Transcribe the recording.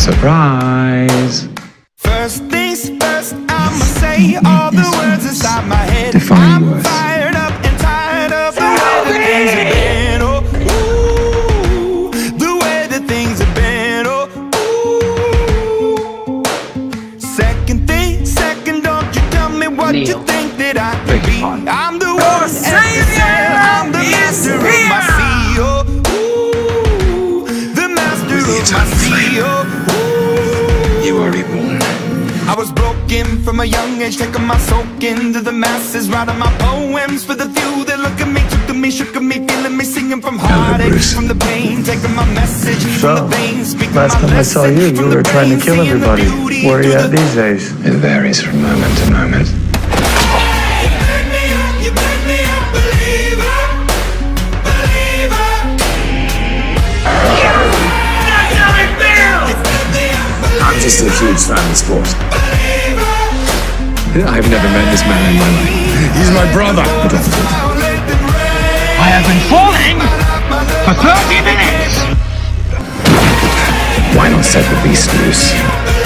Surprise! First things first, I'ma say all the words inside my head. Define I'm words. fired up and tired of the way that things have been. Oh, ooh, the way that things have been. Oh, ooh. Second thing, second, don't you tell me what you think that I could be. I'm the one at the sail, I'm the master of my sea. Oh, ooh, the master of my sea. Oh, You are reborn. I was broken from a young age, taking my soak into the masses, writing my poems for the few that look at me, took to me, shook at me, feeling me, singing from heartache, from the pain, taking my message from the veins, speaking last my time I saw lesson you from were the trying to brain, kill seeing the everybody. beauty Where are you through at the- these days? It varies from moment to moment. You make me a believer, believer. I'm just a huge fan of sport. I've never met this man in my life. He's my brother. I have been falling for 30 minutes! Why not set the beast loose?